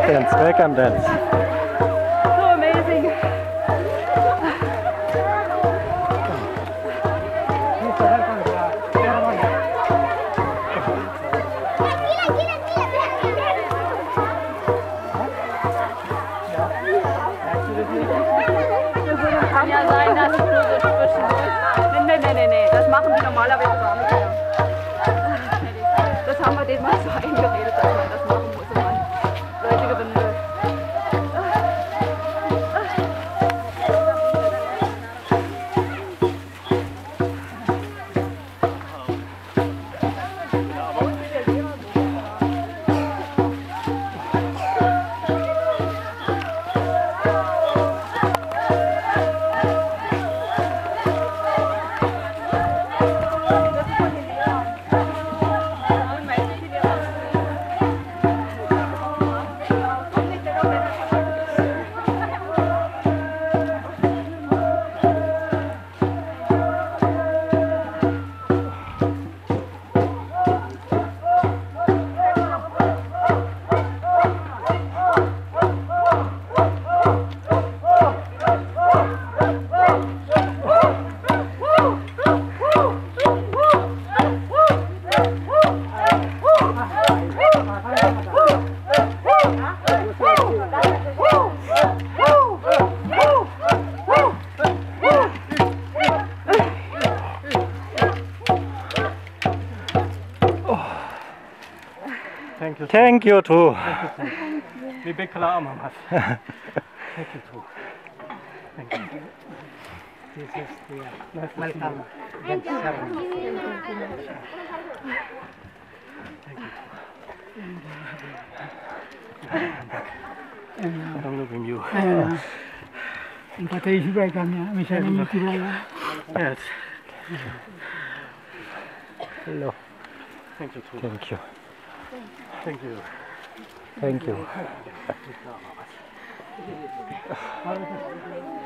dance, welcome dance. So amazing. Kann ja sein, dass es nur so zwischendurch. Nee, das machen die normalerweise gar nicht mehr. Das haben wir denen mal so eingeredet, dass man das machen muss, wenn man Leute gewinnen will. Thank you too. We big Mamas. Thank you too. Thank you. This is the welcome. Thank you. I'm looking you. Invitation welcome ya, misalnya gitu lah. Yes. Hello. Thank you too. Thank you. Thank you. Thank you.